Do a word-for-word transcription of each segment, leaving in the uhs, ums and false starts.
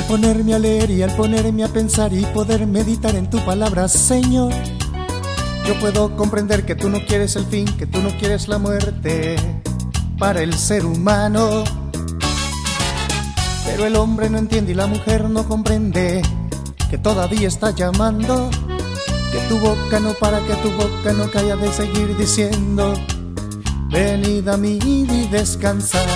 Al ponerme a leer y al ponerme a pensar y poder meditar en tu palabra, Señor, yo puedo comprender que tú no quieres el fin, que tú no quieres la muerte para el ser humano. Pero el hombre no entiende y la mujer no comprende que todavía está llamando, que tu boca no para, que tu boca no calla de seguir diciendo: venid a mí y descansar.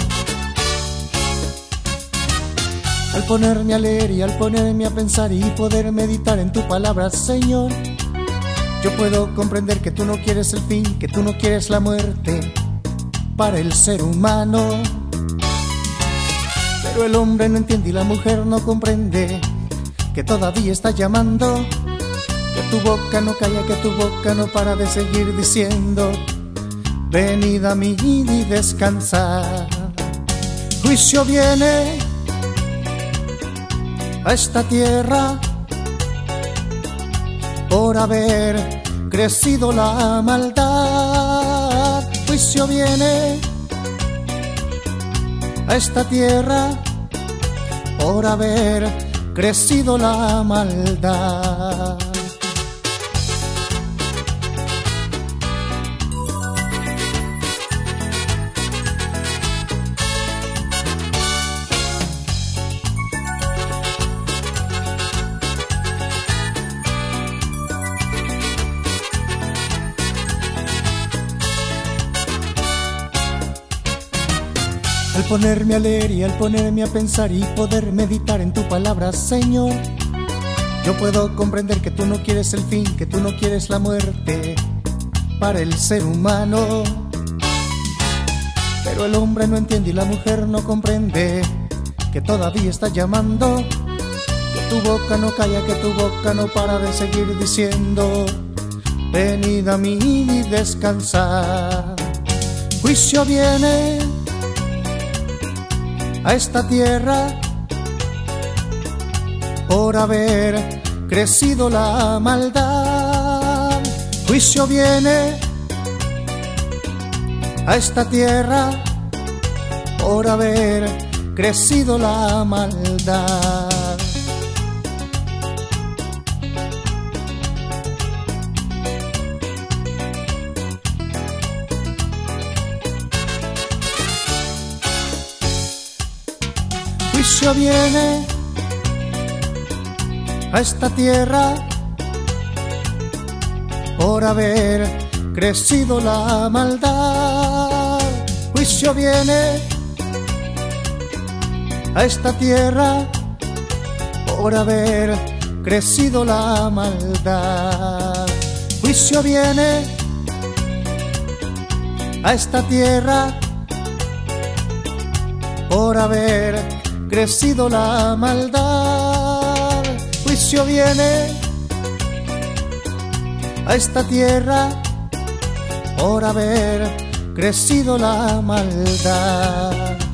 Al ponerme a leer y al ponerme a pensar y poder meditar en tu palabra, Señor, yo puedo comprender que tú no quieres el fin, que tú no quieres la muerte para el ser humano. Pero el hombre no entiende y la mujer no comprende que todavía está llamando, que tu boca no calla, que tu boca no para de seguir diciendo: venid a mí y descansar. Juicio viene a esta tierra por haber crecido la maldad. Juicio viene a esta tierra por haber crecido la maldad. Al ponerme a leer y al ponerme a pensar y poder meditar en tu palabra, Señor, yo puedo comprender que tú no quieres el fin, que tú no quieres la muerte para el ser humano. Pero el hombre no entiende y la mujer no comprende que todavía está llamando, que tu boca no calla, que tu boca no para de seguir diciendo: venid a mí y descansar. Juicio viene a esta tierra por haber crecido la maldad. Juicio viene a esta tierra por haber crecido la maldad. Juicio viene a esta tierra por haber crecido la maldad. Juicio viene a esta tierra por haber crecido la maldad. Juicio viene a esta tierra por haber crecido la maldad. Juicio viene a esta tierra por haber crecido la maldad.